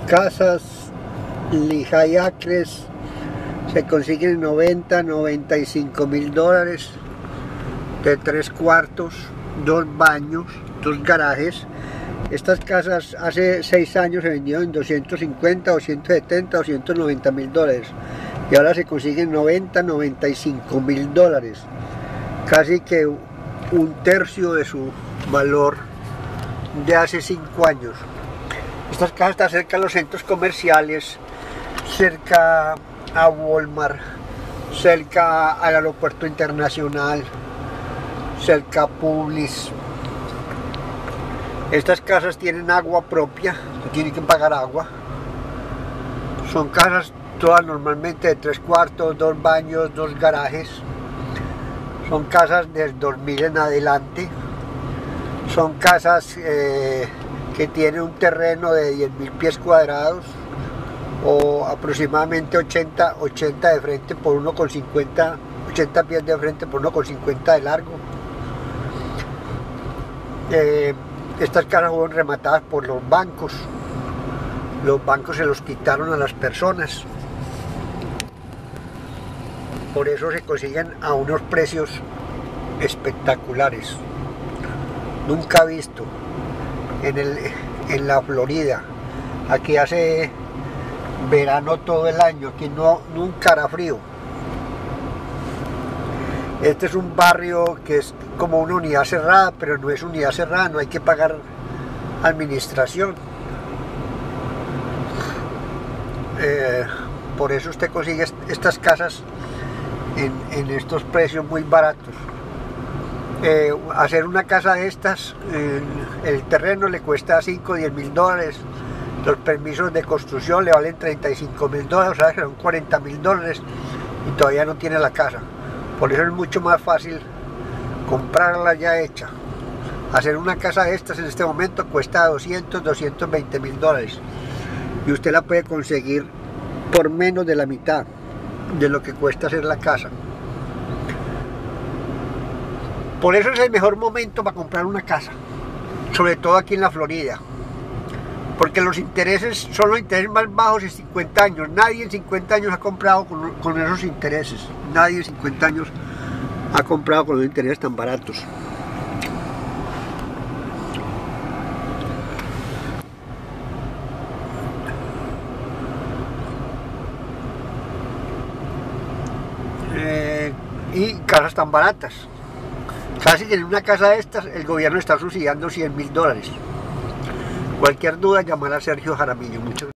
casas Lehigh Acres se consiguen en 90, 95 mil dólares, de 3 cuartos, 2 baños, 2 garajes. Estas casas hace 6 años se vendieron en 250, 270, 290 mil dólares y ahora se consiguen 90, 95 mil dólares, casi que un tercio de su valor de hace 5 años. Estas casas están cerca de los centros comerciales, cerca a Walmart, cerca al aeropuerto internacional, cerca a Publix. Estas casas tienen agua propia, no tienen que pagar agua. Son casas todas normalmente de 3 cuartos, 2 baños, 2 garajes. Son casas del 2000 en adelante. Son casas que tienen un terreno de 10.000 pies cuadrados o aproximadamente 80 de frente por 1,50, 80 pies de frente por 1,50 de largo. Estas casas fueron rematadas por los bancos. Los bancos se los quitaron a las personas. Por eso se consiguen a unos precios espectaculares. Nunca visto en la Florida. Aquí hace verano todo el año, aquí nunca hará frío. Este es un barrio que es como una unidad cerrada, pero no es unidad cerrada, no hay que pagar administración. Por eso usted consigue estas casas en estos precios muy baratos. Hacer una casa de estas, el terreno le cuesta 5 o 10 mil dólares, los permisos de construcción le valen 35 mil dólares, o sea que son 40 mil dólares y todavía no tiene la casa. Por eso es mucho más fácil comprarla ya hecha. Hacer una casa de estas en este momento cuesta 200, 220 mil dólares y usted la puede conseguir por menos de la mitad de lo que cuesta hacer la casa. Por eso es el mejor momento para comprar una casa, sobre todo aquí en la Florida, porque los intereses son los intereses más bajos en 50 años. Nadie en 50 años ha comprado con esos intereses. Nadie en 50 años ha comprado con los intereses tan baratos. Y casas tan baratas. Casi que en una casa de estas el gobierno está subsidiando 100 mil dólares. Cualquier duda, llamar a Sergio Jaramillo. Muchas gracias.